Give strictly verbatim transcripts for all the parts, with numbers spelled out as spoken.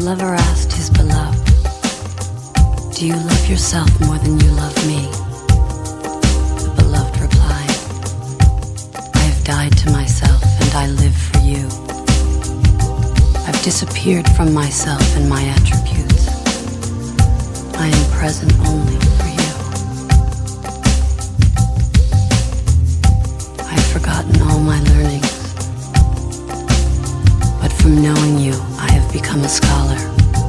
lover asked his beloved, "Do you love yourself more than you love me?" The beloved replied, "I have died to myself and I live for you. I've disappeared from myself and my attributes. I am present only for you. I've forgotten all my learnings, but from knowing you, I have become a scholar.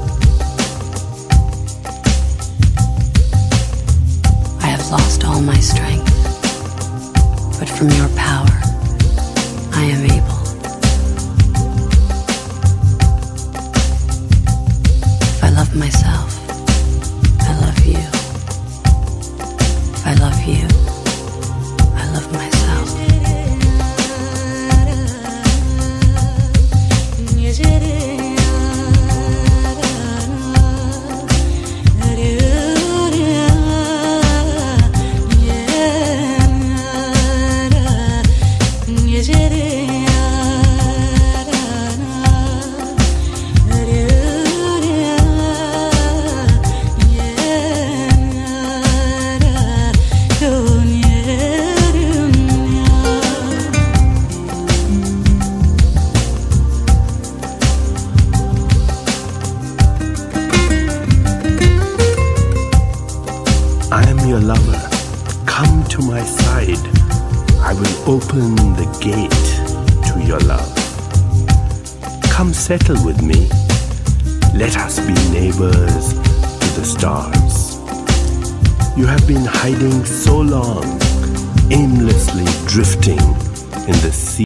I have lost all my strength, but from your power, I am able. If I love myself, I love you. If I love you, I love myself." I am your lover. Come to my side. I will open the gate to your love. Come settle with me. Let us be neighbors to the stars. You have been hiding so long, aimlessly drifting in the sea.